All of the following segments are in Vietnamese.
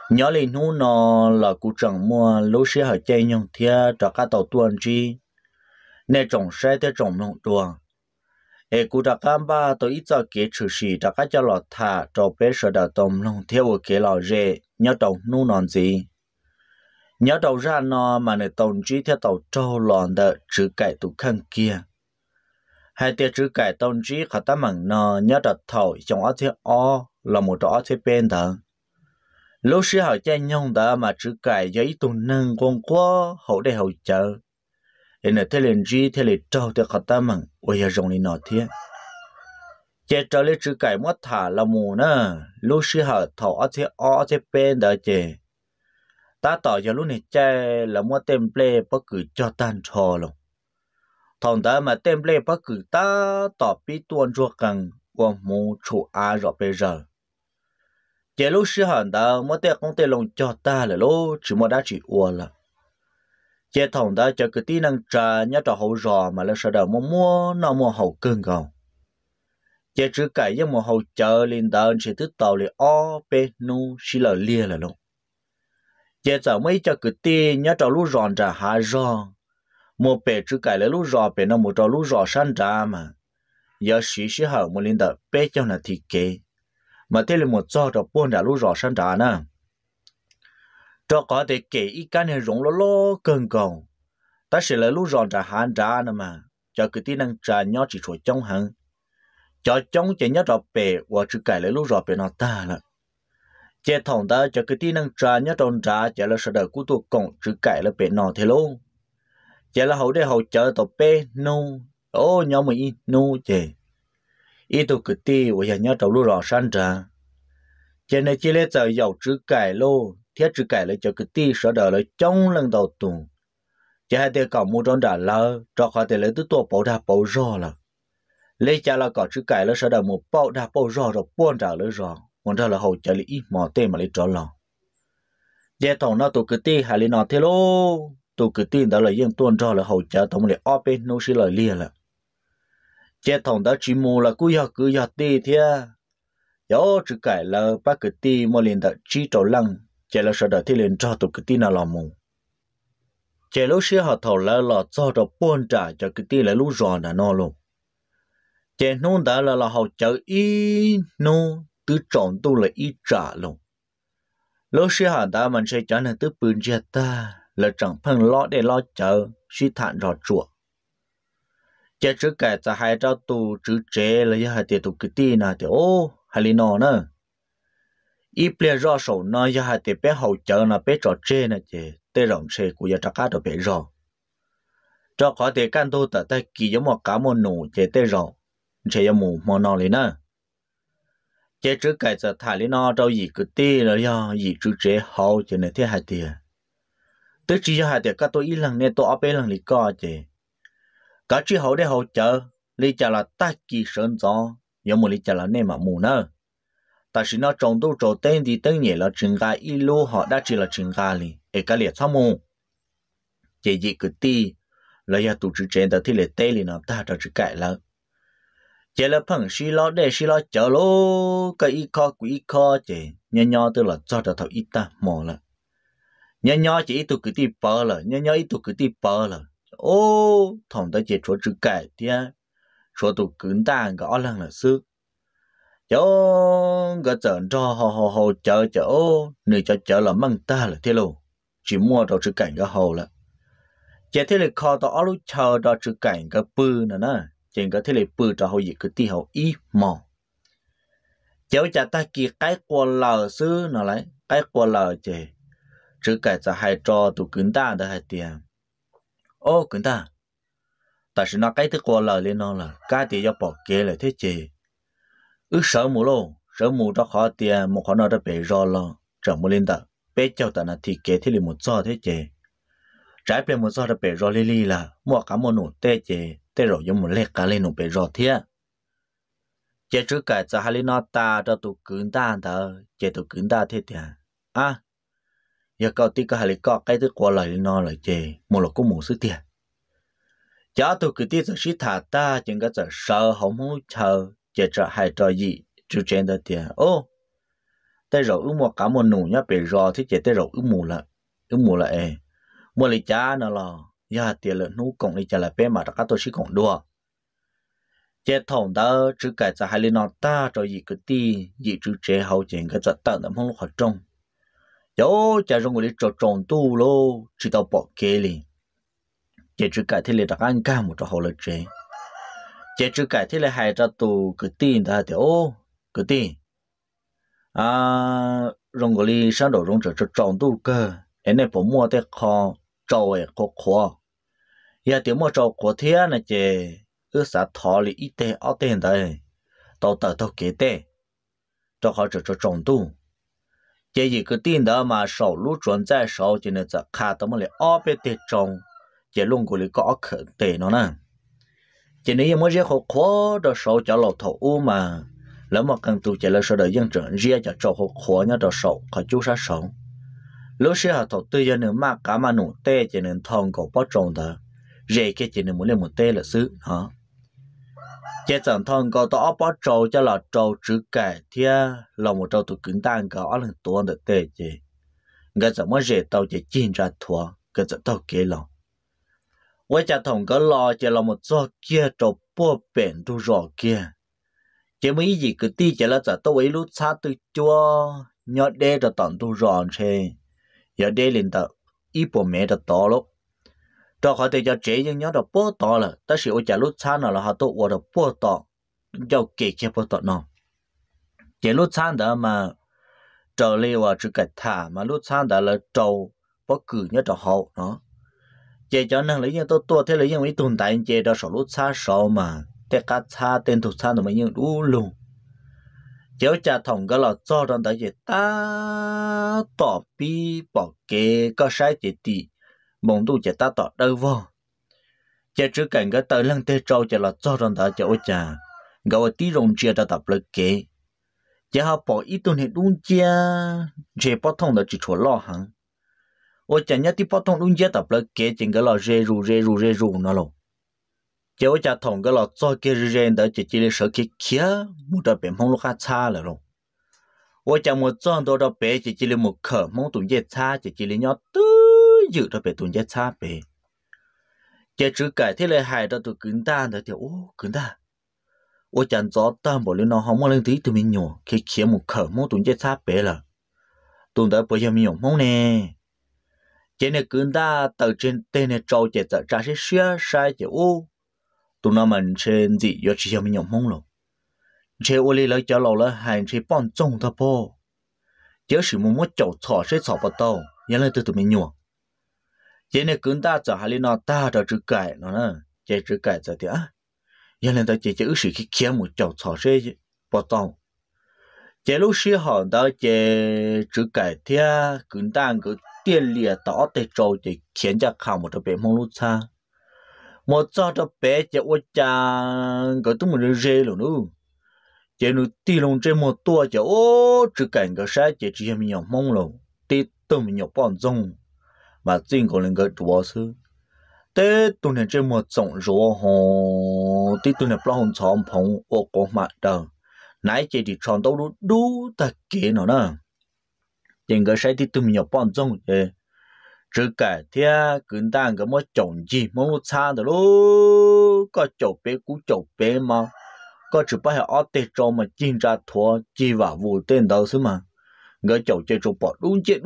nhớ lên hú nó là cụ trồng mua lúa xe ở chơi nhung thia cho cá tàu tuần chi nên trồng xe theo trồng nông tuần ê cụ đã cam ba tôi ít cho kế trừ sĩ cho cá cho lọt thả cho bé sợ đào tôm nông theo ở kế lò rễ nhớ đầu nu non gì nhớ đầu ra nó mà này tàu chi theo tàu trâu lòn đợi chữ cải tụ khăn kia hai tia chữ cải tàu chi khá ta mảng nó nhớ đặt thầu trong ở thế o là một đó thế bên đó lúc xưa họ chơi nhung đó mà chữ cải giấy tụ nâng con quá hậu đây hậu chờ nên thế liền gì thế liền trâu thế khá ta mảng ôi giờ rồng đi nọ thế chế trở lại chữ cải mất thả là mù nữa lúc xưa họ thầu ở thế o thế bên đó chế ta tỏ cho lúc này chơi là mua tem play bất cứ cho tan trò luôn thằng ta mà tem play bất cứ ta tỏ bí tuôn cho cần qua mua chủ á rồi bây giờ chỉ lúc xưa hẳn ta mua tem công ty lồng cho ta là lúc chỉ mua đã chỉ uo là chỉ thằng ta cho cái tí năng trà nhớ trò hậu rò mà là sau đó mua nó mua hậu cơn gầu chỉ chữ cái với mua hậu chờ lên ta chỉ tức tàu liền o p nu xí là lia là luôn giờ giờ mấy cho cái tiền nhớ cho lú ròn ra hạ ròn một bể chữ cái là lú rò bể nó một trò lú rò san ra mà giờ xí hở một linh đợt bể cho nó thiết kế mà thế là một trò trò buôn đã lú rò san ra nè trò có thể kể ít cái này rộng lo cơn cầu ta sẽ là lú ròn ra hạ ra nè mà cho cái tiền năng trả nhớ chỉ số trong hàng cho trong chỉ nhớ trò bể và chữ cái là lú rò bể nó ta là chế thòng ta cho cái tin năng trả nhớ tròn trả chế là sợ đời của tôi cộng chữ cải là bể nọ thế luôn chế là hậu đây hậu chờ tàu bê nu ô nhau mà y nu chế y tôi cứ ti và nhớ trâu lúa rò san trả chế này chỉ lấy giờ giàu chữ cải lô thiết chữ cải là cho cái ti sợ đời là trong lần đầu tuần chế hai tên cậu mua tròn trả lỡ cho khỏi tên lấy từ tua bảo đa bảo rò là lấy cha là cậu chữ cải là sợ đời một bảo đa bảo rò rồi buôn trả lỡ rò muốn ra là hậu trợ lý ít mò tên mà lấy trò lò giờ thằng nó tụ cứ ti hay là nó thế lô tụ cứ tin đó là dân tuân cho là hậu trợ tổng lại ở bên nó sẽ lời lia là giờ thằng đó chỉ mua là cứ giờ ti thế giờ chỉ cái là bác cứ ti mua liền đó chỉ trâu lăng giờ là sau đó thì liền cho tụ cứ ti nào làm mù giờ lúc xưa họ thầu là cho đó buôn trả cho cứ ti là lúc rồi là nó luôn giờ nông đó là hậu trợ ít nông tứ trọng tu là ít trả luôn lúc xưa họ ta mình sẽ cho nên tứ bươn chia ta là chẳng phân lo để lo chờ suy thản rõ chùa chỉ trước cáiจะให้เจ้าตูจื้อเจเลยให้เตียตุกตีนะเตียโอ้ให้ลีนอนะอีเปลี่ยนรอสนะอย่าให้เตียไปหัวเจอนะไปจอเจนะเจเตรองเชกูอย่าจักกาตัวไปรอเจ้าขอเตียกันตัวแต่กี่ยมกามหนูเจเตรอเชยมูมอนอเลยนะchế trước cái giờ thải lên nó đâu gì cứ tê rồi do gì chú chế hậu cho nên thế hai tiền tức chỉ hai tiền các tôi ít lần nên tôi ở bên lần lý co chế cả chỉ hậu để hậu chờ lý trả là ta kỳ sơn gió giống một lý trả là nên mà mù nữa ta chỉ nó trồng tu trồng tên thì tên nhẹ là chừng gai ít lô họ đã chỉ là chừng gai li ở cái liệt sao mù chế gì cứ tê rồi do tụ chú chế đó thì liệt tê li nó ta cho chú cãi là chế là phẳng xí lo chờ lô cái ít kho quý kho chế nhỏ tức là cho thầu ít ta mò là nhỏ chỉ ít tụ cứ đi bờ là nhỏ ít tụ cứ đi bờ là ô thằng ta chế chỗ chữ cải tia chỗ tụ cứng ta gõ lần là sư chỗ cái chợ cho hồ chợ ô người chợ là mang ta là thế luôn chỉ mua đồ chữ cảnh cái hồ là chế thế là kho tao lúc chờ đồ chữ cảnh cái bự nè trên cái thế này bự cho họ gì cứ ti họ ít mò cháu cha ta kia cái qua lờ xứ nó lấy cái qua lờ chè chứ cáiจะให้cho tụ cứng ta đã hay tiền ô cứng ta tại sao nó cái thứ qua lờ lên nó là cái tiền cho bỏ kia là thế chè sợ mù đó khó tiền một khó nó đã bị rò lo chẳng muốn lên đó bé cháu ta là thì kế thế là một giò thế chè trái bên một giò đã bị rò li là mua cả một nụ tê chè thế rồi dùng một lẹt cá lên nụ bể rọt thế, chế trước cái giờ hai nó ta cho tụ cứng ta đó, chế tụ cứng ta thế thì giờ cậu tí cái hai có cái thứ qua lại nó lại chế một là cũng một số tiền, giờ tụ cứ tí giờ xí thả ta chừng cái giờ sợ không chờ chế cho hai trò gì chú trên đó tiền, ô tới rồi mua cả một nụ nhá bị rò thì chỉ tới rồi mù là mua lấy cha nó là ya tiền là nụ cộng lấy cha là bé mà các tôi chỉ cộng đua chế thòng đó chứ cái cho hai lên nó ta cho gì cái ti gì chứ chế hậu chuyện cái giật tận không lúc trong dẫu cha trong người cho trồng tu lô chỉ tao bỏ kê li chế chứ cái thế là đặc ăn cam một cho hậu là chế chứ cái thế là hai cho tu cái tin ta thì cái tin rong người sáng đầu rong cho trồng tu cơ em này bỏ mua tới kho trâu khó giờ tiểu mua trâu khó thế này chế ước xã thọ lý ít tê ở tên đây tàu tàu kế tê cho họ cho trồng tu chế gì cái tin đó mà sầu lúa chuẩn在sầu cho nênจะขาดมาเลยอ้อไปเตะtrồng chế luôn của lý có khởi tệ nó nè chế này mới riêng khó đó sầu cho lẩu thổ mà lỡ mà cần tu chế là sầu đời dân trưởng riêng cho trâu khó nhá đó sầu khỏi chú sát sầu lúc xưa họ thổ tư dân nữa mà cả mà nụ tê chế nên thòng cổ bắt trồng đó rễ cái chế nên muốn lên một tê là xứ hả chế chẳng thằng có tao bắt trâu cho là trâu chữ cải thia là một trâu tụi cứng tan có ở lần tuần được tệ chế người chẳng mới dễ tao chế chín ra thua người chẳng tao kế lòng với cha thằng có lo chế là một do kia trâu bùa bền tu rõ kia chế mấy gì cứ ti chế là chẳng tao ấy lúc xa từ chua nhớ đê cho tận tu rõ chế giờ đê lên tao ít bộ mẹ cho to lúc cho họ thì cho trẻ nhưng nhớ được bố tỏ là ta sử dụng lúc sáng nào là họ tốt qua được bố tỏ cho kể kia bố tỏ nó trẻ lúc sáng đó mà trâu liều à chỉ cái thả mà lúc sáng đó là trâu bố cử nhớ được họ nó trẻ cho nên lấy những tôi thế lấy những mấy tồn tại trẻ đó số lúc sáng số mà thế cá xa tên thuộc sáng đó mà những đủ luôn cháu cha thòng cái là cho rằng tại vì ta tỏ bi bỏ kế có sai chỉ tỷ mong tu chỉ ta tỏ đâu vô chỉ trước cảnh cái tới lần tê trâu chỉ là cho rằng ta cháu cha gọi tí rồng chia ta tập lực kế chỉ họ bỏ ít tuần hết đúng chia chỉ bắt thông được chỉ chỗ lo hẳn ôi cha nhớ tí bắt thông đúng chia tập lực kế chỉ cái là rê rù nó luôn cháu cha thòng cái là cho cái rê đó chỉ là sợ cái kia một đợt bệnh không lúc khác xa rồi luôn ôi cha một chọn đồ đó bé chỉ là một khở mong tụi dễ xa chỉ là nhớ tư dự đó bé tụi dễ xa bé chỉ chữ cái thế là hai đó tụi cứng ta đó thì cứng ta ôi chẳng rõ ta bỏ lên nó không có lên tí tụi mình nhỏ khi kia một khở mong tụi dễ xa bé là tụi đó bây giờ mình nhỏ mong nè chỉ này cứng ta từ trên tên này trâu chỉ sợ ra sẽ sai chỉ tụi nó mình trên gì do chỉ mình nhỏ mong rồi chế ô li lấy cho lâu là hành chế bọn trông ta po chế sử một mất chậu thọ sẽ thọ vào tàu nhớ lên từ tụi mình nhua chế này cứ ta cho hai nó ta cho chữ cải nó nè chế chữ cải cho thì nhớ lên tới chế chữ sử khi kia một chậu thọ sẽ vào tàu chế lúc xưa họ đó chế chữ cải thì cứ ta cứ tiền lìa tỏ để trâu chế khiến cho khảo một bé mong lúc xa một cho cho bé chế ô chàng có tung một rê rồi nữa chế nó ti lông trên một tua chế chỉ cảnh cái sai chế chỉ mình nhỏ mông lông ti tụi mình nhỏ bọn rong mà chính có lên cái chúa sư thế tụi này trên một种rùa hồ ti tụi này bao hồn chọn phong ô có mặt đâu nãy chế thì chọn đâu đủ ta kế nó nè chính cái sai ti tụi mình nhỏ bọn rong chế chỉ cái thì cứ đang cái mỗi trồng gì mỗi lúc xa đó luôn có chậu bé cú chậu bé mà có chỉ phải ở tết cho mà chính ra thua chỉ vào vụ tên đâu xứ mà người chậu chơi chậu bỏ đúng chết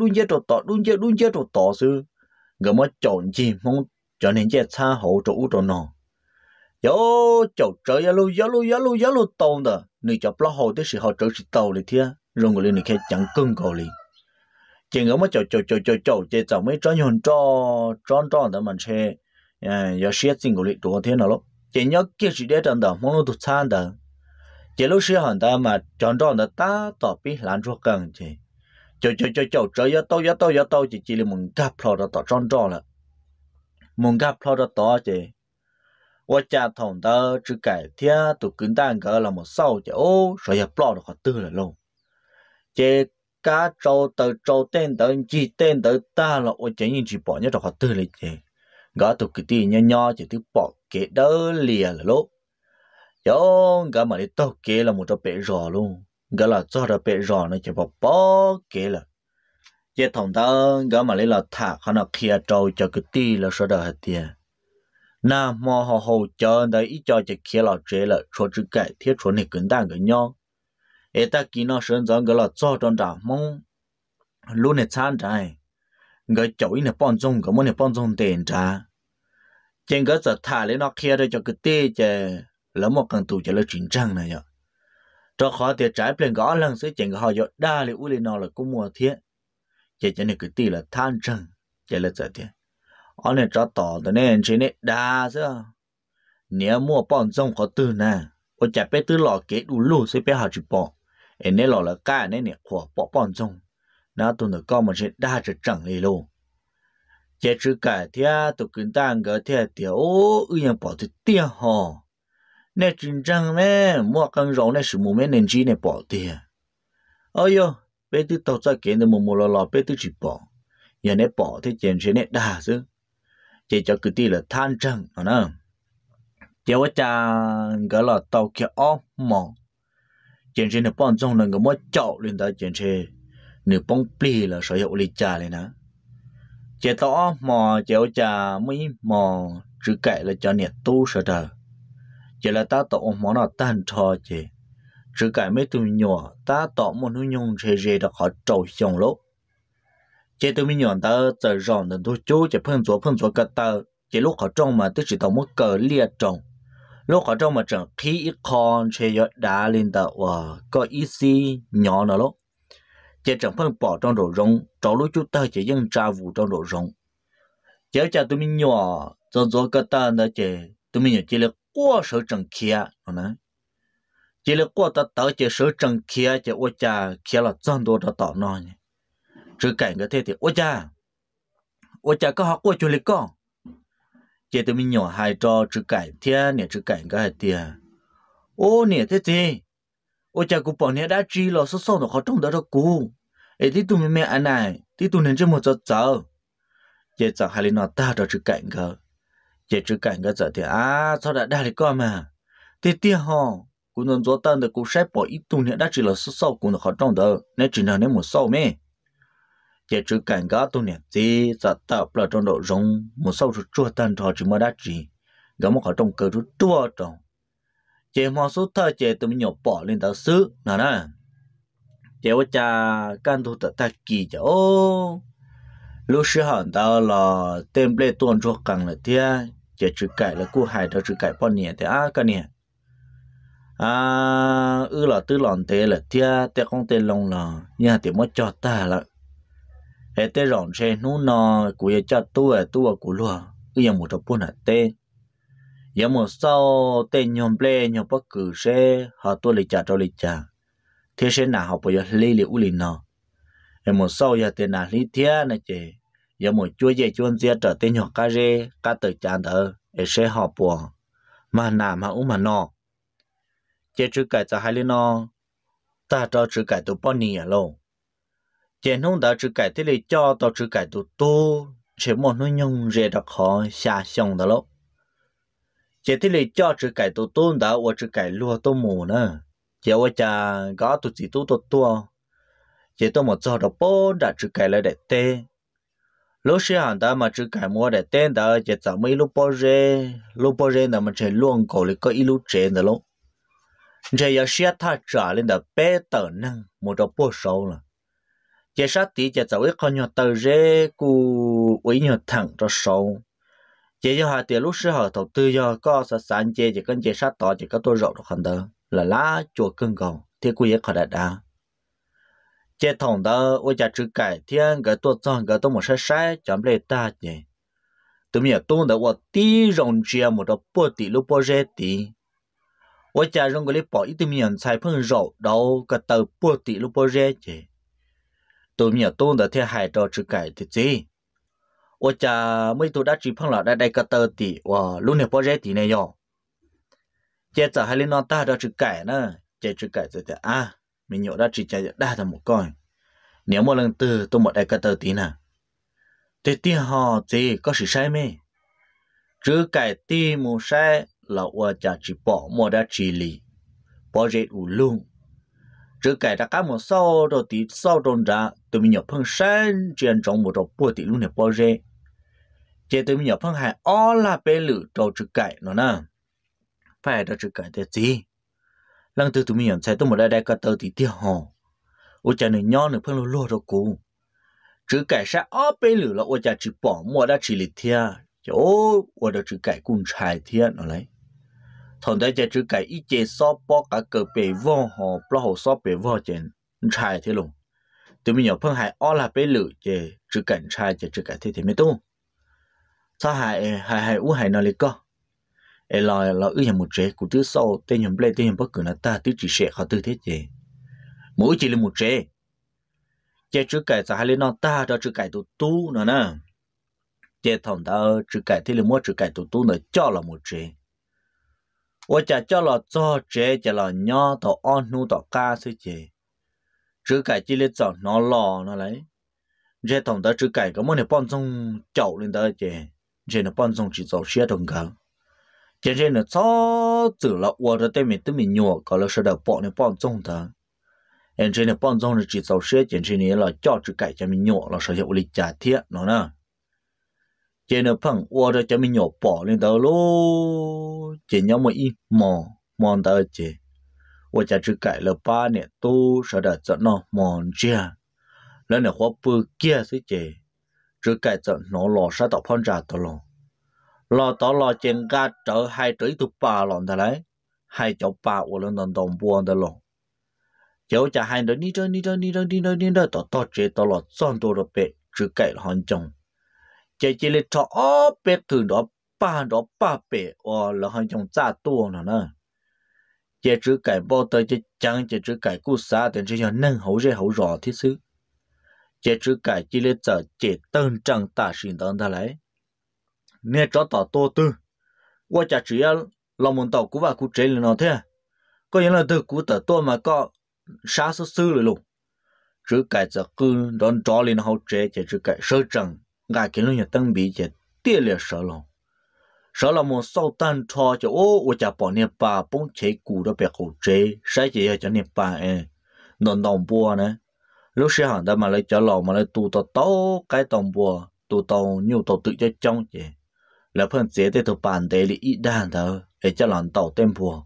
rồi tỏ xứ người mới chọn gì mong cho nên chơi xa hậu chỗ đó nó yo chậu chơi ya lu tông đó người chậu lo hậu tới sự họ chơi tàuเลยthia rồi người này khai chẳng cưng cầu liền chỉ người mới chậu chơi chậu mấy trò nhon tròn đó mình chơi ya xét sinh của lịch đồ thế nào lúc chỉ nhớ kia chỉ để trong đó mong nó tụt sang đó chỉ lúc xưa hắn ta mà chọn đó ta tỏ biết làm cho cần chứ chơi ya tao chỉ là muốn gặp lo đó tỏ tròn là muốn gặp lo đó tỏ chứ我家同的只改天都跟蛋个了么少就所以不了的得了咯这家周电的几电的大了我建议去保你的话得了这gã tụi cái tiền nhỏ chỉ tụi bỏ cái đó lìa là lúc, yo gã mà đi tao kia là một trò bể rò luôn, cái là cho ra bể rõ nó chỉ bỏ kế là chế thằng đó cái mà lấy là thả khả năng kia trâu cho cái ti là số đó hết tiền na mò họ hậu cho đấy ít cho chỉ kia là chế là cho chữ cải thiết cho này cứng đàn cái nhau ấy ta kỹ nó sơn giống cái là cho trong đó mong luôn này chán trái người cháu này bọn chúng cái món này bọn chúng tiền trả trên cái giờ thả lấy nó kia để cho cái ti chứ lỡ một cần tù cho là chiến tranh này nhở cho khó thì trái bên gõ lần sẽ chỉnh họ dọn đa li u li nó là cũng mua thiết chỉ cho nên cái tỷ là than trăng chỉ là vậy thôi anh này cho tỏ từ nên chỉ nên đa chứ nếu mua bọn trong khó từ nè ở chả biết từ lò kế đủ lù sẽ biết họ chỉ bỏ em nên lò là cái này nè của bỏ bọn trong nó tụi nó có một chuyện đa chỉ chẳng li luôn chỉ chữ cái thì tụi kinh tăng cái thì tiểu ư yang bỏ thì tiền họ nè chính trang mẹ mua con rau nè sử dụng mẹ nên chi nè bỏ tiền ôi yo bé tư tàu ra kiện thì mua lò bé tư chỉ bỏ giờ nè bỏ thì chuyện chuyện nè đa chứ chỉ cho cái tí là than trăng à nè chỉ có cha cái là tàu kia ốp mỏ chuyện chuyện nè bọn trong là cái mua chậu lên đó chuyện chuyện nè bông pli là sở hữu lịch trà này nè chỉ tàu ốp mỏ chỉ có cha mấy mỏ chữ cậy là cho nè tu sở đời chỉ là ta tạo món nào tan cho chỉ cái mấy tụi nhỏ ta tạo một nuôi nhung chơi chơi được họ trâu xong lỗ chỉ tụi mình nhỏ ta giờ ròn đến tôi chú chỉ phân số cái ta chỉ lúc họ trong mà tôi chỉ tạo một cờ lia trồng lúc họ trong mà chẳng khí ít con chơi đá lên ta và có ít xí nhỏ nữa lỗ chỉ chẳng phân bỏ trong đồ rong cháu lúc chú ta chỉ dân tra vụ trong đồ rong chỉ cho tụi mình nhỏ rồi cái ta nữa chỉ tụi mình nhỏ chỉ là qua sở trần kia nè chỉ là qua ta tới chỉ sở trần kia chỉ ôi cha kia là chân đồ đó tỏ nó nhỉ chứ cảnh cái thế thì ôi cha có học qua chỗ lịch con chỉ tụi mình nhỏ hai trò chứ cảnh thiên nè chứ cảnh cái hai tiền ô nè thế gì ôi cha cũng bỏ nè đã chi là số số nó khó trong đó đó cú ấy thì tụi mình mẹ anh này thì tụi mình chỉ một giờ chỉ chẳng hay là nó ta đó chứ cảnh cơ chỉ chữ cảnh cái giờ thì sao đã đa đi con mà thì tiếc họ cũng nên做单的cũng sẽ bỏ ít tu nữa đã chỉ là số sau cũng là khó trong đó nên chỉ là nếu một sau mê chỉ chữ cảnh cái tu nữa thì giờ tập là trong độ rong một sau rồi chua tan thôi chỉ mới đã chỉ gắm một khó trong cơ rồi chua trong chỉ mà số thơ chỉ tụi mình nhỏ bỏ lên tàu xứ nè chỉว่าจะกันtu tự ta kỳ cho lúc xưa hẳn tao là tem ple tuần cho càng là thia chỉ chữ cải là cú hài đó chữ cải bao nhiêu thì cái nè là tư lòn thế là thia te không tên long là nhà thì mất cho ta là hệ te rọn xe nú nò của cho tu của lúa giờ một tập buôn hạt te giờ một sau tên nhom ple nhom bất cứ xe họ tôi lấy trả cho lấy trả thế sẽ nào họ bây giờ lấy liệu lì nọ em một sau giờ tiền nào lý thia này chị giờ một chúa dễ chuôn dễ trở tên nhỏ cá rê cá tử chán thở em sẽ họ buồn mà nà mà mà nọ chị chữ cải cho hai lý nọ ta cho chữ cải tụ bao nhiêu luôn chị không đã chữ cải thế này cho tao chữ cải tụ tu chỉ một nó nhung rê đặc khó xa xong đó luôn chị thế này cho chữ cải tụ tu đã và chữ cải lúa tu mù nữa chị ơi cha có tụi chị tu chỉ tôi một giờ đó bố đã chữ cải lại để tê lúc xưa hàng ta mà chữ cải mua để tên đó chỉ chẳng mấy lúc bố rê là mình chơi luôn cổ lại có ít lúc trên đó lúc chỉ giờ xe thà trả lên đó bé tờ năng một đó bố sâu là chỉ sát tí chỉ chẳng ít con nhỏ tờ rê cu ủy nhỏ thẳng cho sâu chỉ cho hai tiền lúc xưa họ đầu tư cho có sản chỉ cần chỉ sát tỏ chỉ có tôi rộng được hơn đó là lá chùa cưng cầu thì quy ước họ đã chế thòng đó ôi cha chữ cải thiên cái tôi chọn cái tôi một sai chấm lấy ta nhỉ tụi mình tuôn đó tí rong chia một đó bữa tí lúc bữa rét tí ôi cha rong cái lấy bỏ ít tụi mình xài phân rau đâu cái tàu bữa tí lúc bữa rét nhỉ tụi mình tuôn đó theo hai trò chữ cải thì gì ôi cha mấy tụi đã chỉ phân là đây cái tàu tí lúc này bữa rét tí này rồi chế giờ hai lên nó ta đó chữ cải nữa chế chữ cải rồi thì mình nhớ đã chỉ chạy đa thành một con nếu một lần từ tôi một đại ca tờ tí nào thế thì họ gì có sự sai mê chữ cải ti một sai là qua trả chỉ bỏ một đã chỉ lì bỏ rệt ủ luôn 只改它干么烧到底烧中着，对面有碰山，这样种不着波底路的包热，这对面有碰还阿拉贝鲁到只改了呢，phải到只改的gì，lần từ tụi mình nhận thấy tôi một đại cái tàu tí tiêu hồ, ôi cha này nhỏ nữa phân lô đâu cũ, chỉ cải sa ở bên lửa là ôi cha chỉ bỏ mua đã chỉ lịch thia, chỗ ôi đó chỉ cải cùng trái thia nó lấy, thằng đại cha chỉ cải ít chế so bỏ cả cờ bể vò hồ, bỏ hồ so bể vò trên trái thế luôn, tụi mình nhận phân hai ở là bên lửa chế chỉ cải trái chế chỉ cải thế mấy tu, sao hai u hai nó lấy co. Là ư một trẻ của thứ sau tên nhầm plei tên nhầm bất cứ là ta thứ chỉ sẽ khó tư thế gì mỗi chỉ là một trẻ trẻ chữ cải ra hai lên nó ta cho chữ cải tụ tu nữa nè trẻ thằng ta chữ cải thì là mỗi chữ cải tụ tu nữa cho là một trẻ và chả cho là cho trẻ chả là nhỏ tao ăn nu tao ca sư trẻ chữ cải chỉ là chọn nó lò nó lấy trẻ thằng ta chữ cải có mỗi này bọn trong chậu lên đó trẻ nó bọn trong chỉ giàu xe đồng cả cho nên là cho từ là qua đó tên mình tự mình nhổ có là sẽ được bọn này bọn trong đó em trên này bọn trong là chỉ giàu xe trên này là cho chữ cải cho mình nhổ là sẽ hiệu lịch trả thiết nó nè trên này phẳng qua đó cho mình nhổ bỏ lên đó luôn chỉ nhau một ít mòn đó chứ qua trả chữ cải là ba này tu sẽ được cho nó mòn chia lên là khoa bự kia chứ chứ chữ cải cho nó lò sát tạo phong trào đó luôn lò tao lò trên gà trở hai tới tụ bà lòn thế đấy hai cháu bà của nó đồng buồn đó lò cháu chả hai đứa đi đó tao chế tao lò son đồ bể chữ cậy là hoàn chồng chỉ là cho bể từ đó ba bể là hoàn chồng cha tua nè chỉ chữ cậy bao tới chỉ chẳng chỉ chữ cậy cú sa đến chỉ cho nâng hậu rõ thiết sự chỉ chữ cậy chỉ là giờ chỉ tân trang ta sinh đó thế đấy nè cho tao to tư, tôi chả chỉ là muốn tao cú và cú chế lên nó thế, có những là từ cú tao to mà có sát sư rồi luôn, chỉ cái giờ cứ đón trò lên hậu chế chỉ cái sơ trăng, ngài kiến luôn nhà tăng bị chỉ tiếc liệt sợ là một sau tan cho tôi chả bỏ nè bà bông chế cú đó bị hậu chế, sai chỉ cho nè bà đồng bùa nè, lúc xưa hàng đó mà lấy cho lò mà lấy tụ tao cái đồng bùa, tụ tao nhiều tao tự cho trong chứ là phần chế để tụi bạn để lý ít đàn đó để cho lần tàu tem bùa.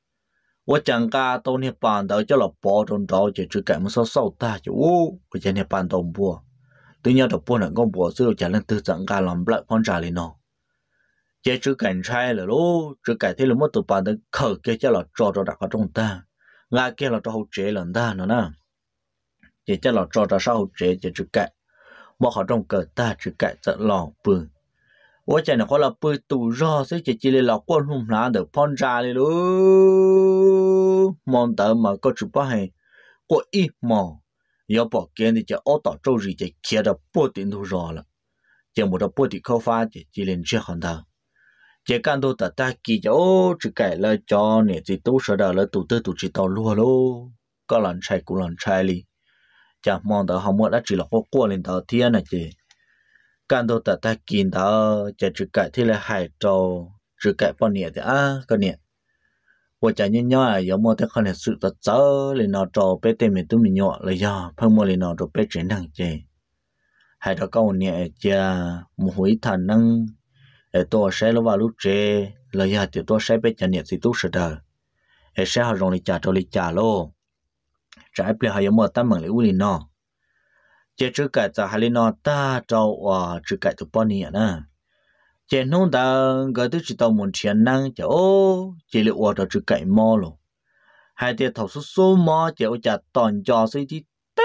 Tôi chẳng cả tàu này bạn đó cho là bỏ trong đó chỉ cái một số sâu ta chứ tôi chẳng này bạn đồng bùa. Tuy nhiên tụi bạn con bùa xưa chẳng lên từ chẳng cả làm lại phong trào lên nó. Chỉ cảnh trai là lúc chỉ cái thế là mất tụi bạn đó khởi kia cho là cho đặt ở trong ta. Ngay kia là cho hậu chế lần ta nữa nè. Chỉ cho là cho sau hậu chế chỉ cái. Mà họ trong cờ ta chỉ cái rất lòng bừng. 我讲的话了，不都绕这些几类老观众拿的放炸的喽，忙得嘛个只把还过一忙，要把给的就熬到周日就开的不顶都绕了，就没得不顶开发的几类这行的，这干到的大几就只改了叫你这都说的了，都知道路喽，个人拆古人拆哩，这忙得好么那只了过过年到天了这。 干到ta kín đó chỉ cái thì là hải trâu chỉ cái bao nhiêu thì cái nhiêu, 我讲人家有么的可能是的早里那找别对面都没有了呀，碰么里那找别正常些，还到高年家不会谈能，多晒了话路这了呀，就多晒别家年是都是的，晒好容易家着里家咯，这边还有么单门里屋里呢？ chỉ cái giờ hai nó ta trâu chỉ cái tụi bọn này nè chỉ nông ta cái thứ chỉ tao muốn tiền năng chỉ chỉ là ở đó chỉ cái mò luôn hai đứa thầu số mò chỉ ở chả toàn cho xây thì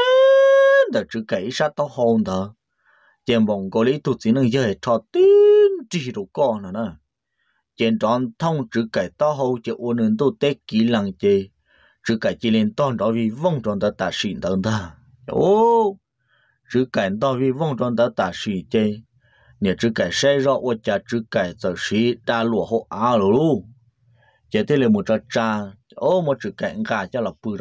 tên đó chỉ cái sát tao hồn đó chỉ mong có lý tụi chỉ năng giờ cho tên chỉ đồ con nữa nè chỉ chọn thông chỉ cái tao hồn chỉ ở nên tụi tết kỹ năng chỉ cái chỉ lên toàn đó vì vong tròn ta ta xin đó ta chỉ cái đó vì vong tròn ta ta xin chứ nếu chỉ cái sai rõ ở chả chỉ cái giờ sĩ đã lúa họ luôn chỉ thế là một trò cha một chỉ cái gà cho là bự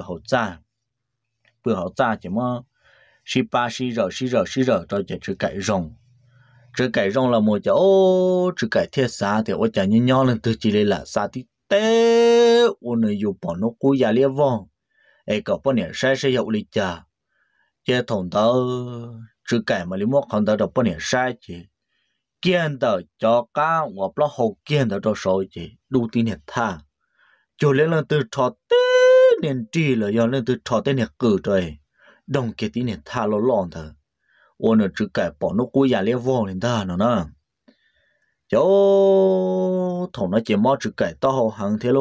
họ cha chỉ mà sĩ ba sĩ rồi cho chỉ cái rồng là một chỗ chỉ cái thiết xa thì ở chả như nhau lên từ chỉ là xa thì té ở nơi dùng bỏ nó cúi giá liệp vong ai có bao nhiêu sai sẽ dậu lý cha chế thằng đó chứ cái mà lý mốt không đó được bao nhiêu sai chứ kiên đó cho cá hoặc là hậu kiên đó cho số chứ đủ tin nhiệt tha cho lên là từ trò té nên chi là do lên từ trò té nhiệt cử rồi đồng cái tin nhiệt tha lo lon thôi ôn ở chứ cái bỏ nó cuối nhà lấy vô lên ta nó nè chỗ thằng nó chỉ mót chữ cái to hàng thế lô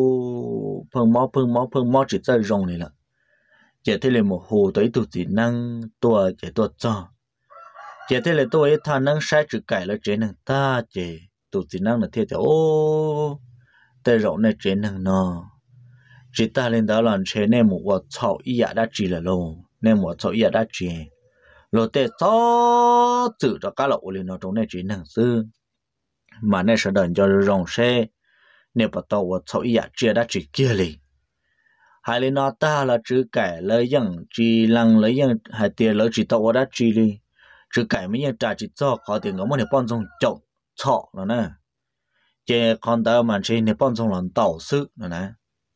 phương mót chỉ chơi rong này là chỉ thế là một hồ tới tụt chỉ năng tua chỉ tua cho chỉ thế là tôi thằng năng sai chữ cái là chỉ năng ta chỉ tụt chỉ năng là thế thì ô tới rộng này chỉ năng nó chỉ ta lên đó là chế nên một vật chậu ý đã chỉ là luôn nên một chậu ý đã chỉ rồi tới cho chữ cho cá lậu lên nó trong này chỉ năng sư mà này sẽ đợi cho rong xe nếu bắt đầu vật chậu ý chia đã chỉ kia liền hai lên nó ta là chữ cái lấy dân chỉ lăng lấy dân hai tiền lấy chỉ tao đã chỉ đi chữ cái mấy dân trả chỉ cho khó tiền ngắm một nếp bọn trong chậu chọ nữa nè chế con tao mà chỉ nếp bọn trong lần tàu sức nữa nè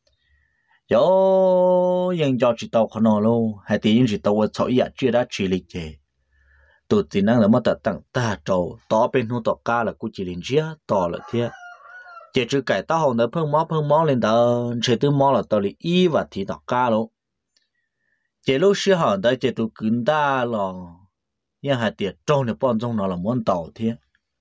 chỗ dân cho chỉ tao khó luôn hai tiền chỉ tao chọ ý chưa đã chỉ lịch chế tụt chỉ năng là mất tặng ta trâu tỏ bên hông tỏ ca là cú chỉ liền chia tỏ là thế chỉ chữ cái tao hồng nó phương mó lên tao chỉ từ mó là tao li y và thì tao ca luôn chỉ lúc xưa hồng tao chỉ tụ cứng ta là nhưng hai tiệt trâu này bọn trong nó là muốn tàu thế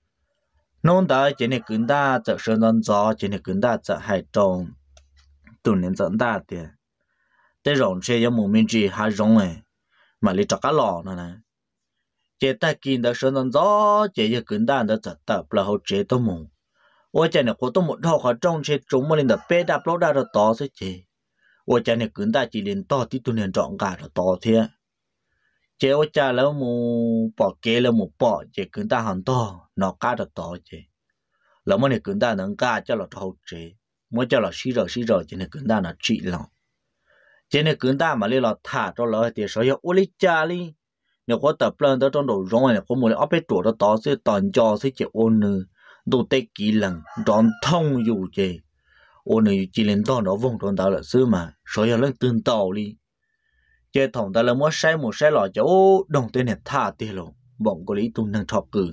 nông tao chỉ này cứng ta chợ sơn dân gió chỉ này cứng ta chợ hai trâu tụ nên dẫn ta tiệt tới rộng xe giống một mình chỉ hai rong này mà li chọc cá lò nữa nè chỉ ta kinh đã sơn dân gió chỉ giờ cứng ta đã chợ tập là hậu chế tao mù我讲的活动木头和种些种木林的北大不大的多些些，我讲的更大几年到底都能长大的多些，这我讲了木保给了木保，这更大很多，那干的多些，那么你更大能干叫了好些，我叫了洗着，今天更大那质量，今天更大嘛你了他着了的时候我哩家里，你活得不能得种到容易，我木哩阿被做的多些，当家些就安呢。đồ tê kỹ lần đón thông dù chê ô này chỉ lên to nó vòng tròn tao là xưa mà số giờ lên tương tàu đi chê thòng tao là mua sai một sai lọ cho ô đồng tên này tha tê lộ bỗng có lý tung năng thọ cử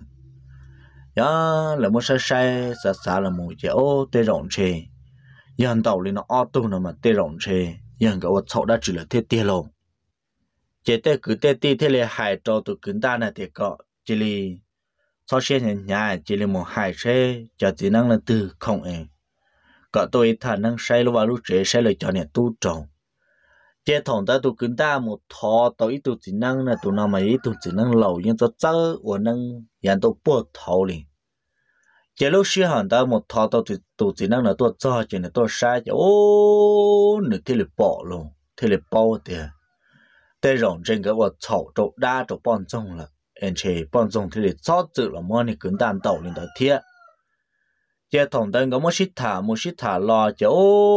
ya là mua sai xa là một chê ô tê rộng chê dân tàu lên nó ô tô nó mà tê rộng chê dân cái ô sậu đã chỉ là tê lộ chê tê cứ tê thế là hại cho tụi cứng ta này tê cọ chê li sau khi nhà chỉ là một hai xe cho chỉ năng là từ không em có tôi thà năng say lúc vào lúc trẻ say lời cho nên tu trồng chế thòng ta tu cứng ta một thọ tôi tu chỉ năng là tu nào mà ít tu chỉ năng lâu nhưng cho chớ và năng nhận tu bớt thọ liền chế lúc xưa hẳn ta một thọ tu chỉ năng là tu cho chỉ là tu sai chứ ô nửa thế là bỏ luôn thế là bao tiền đây rộng trên cái vật chậu trộn đa trộn bọn trong là anh chị bọn chúng thì cho tự là mua này cứng đàn tàu lên đó thiệt giờ thằng ta có một xít thả lo cho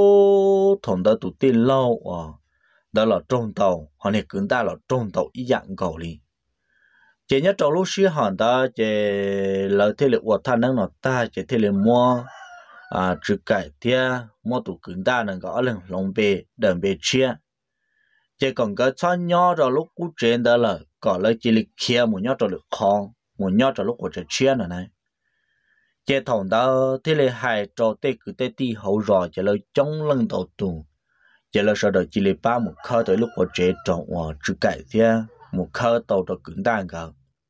thằng ta tụt tiền lâu đó là trong tàu họ này cứng đàn là trong tàu ý dạng cầu đi chỉ nhớ trong lúc xưa họ ta chỉ là thế là vật thanh năng nó ta chỉ thế là mua chữ cái thiệt mua tụt cứng đàn là có lần lòng bề đầm bề chia chỉ còn cái cho nhỏ rồi lúc cú trên đó là có lấy chỉ lịch kia một nhát rồi con một nhát rồi lúc của trẻ chia này chế thằng đó thế là hai trò tê cứ tê ti hậu rồi chỉ là chống lưng đầu tù chỉ là sau đó chỉ là ba một khơi tới lúc của trẻ trộn vào chữ cái thế một khơi tàu rồi cứng đàn cả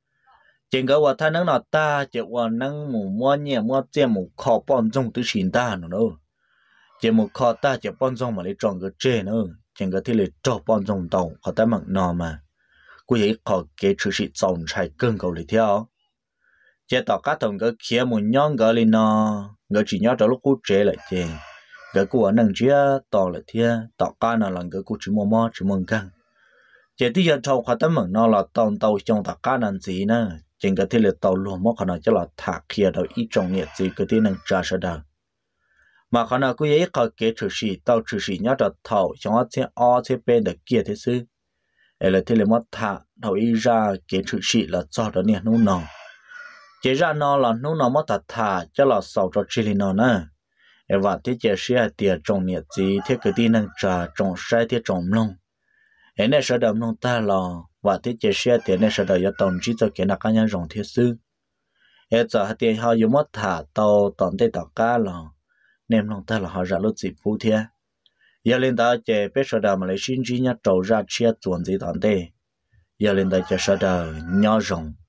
chỉ cóว่าท่านั้นน่ะตาจะว่านั่งหมู่มัวเนี่ยมัวเจ้าหมู่คอป้อนจงตื้อชินตาเนาะจะหมู่คอตาจะป้อนจงมาเลยจงก็เจเนาะchỉ có thế là choป้อนจงtàuเขาแต่มันนอมากูอยากขอเกชสิจงใช้เกินเกาหลีเที่ยวจะต่อการทำก็เขียนมันย้อนเกาหลีนอก็chỉ nhớ cho lúcกูเจเลยเจก็กูว่านั่งเชื่อต่อเลยเที่ยวต่อการนั่นหลังก็กูchỉ mua chỉ muaกันจะที่จะชาวเขาแต่มันนอละตอนเตาจงต่อการนั่นสินะจึงก็ที่เลยเตาลวมขนาดจะละถักเขียนเราอีจงเนี่ยสิก็ที่นั่งจ่าเสด็จmà khả năng cũng có kế trừ sĩ tàu trừ sĩ nhớ được thầu trong đó sẽ o sẽ bên được kia thế sư là thế là mất thà thầu ý ra kế trừ sĩ là cho đó nè nô chỉ ra nó là nô mất thà cho là sầu cho chỉ nó nè và thế chế sẽ tiền trồng nhiệt gì thế cứ đi nâng trà trồng sai thế trồng lông ấy này sẽ đầm lông ta lò và thế chế sẽ tiền này sẽ đợi cho tổng chỉ cho cái nào cá nhân rồng thiết sư ấy giờ tiền họ dùng mất thả tàu tổng tây tàu cá lò nem lông ta là họ ra lúc gì phú thế giờ lên đó chế biết sẽ đầm mà lấy xin chỉ nhá trầu ra chia chuẩn gì tổng tây giờ lên đó chế sẽ đợi nhỏ rồng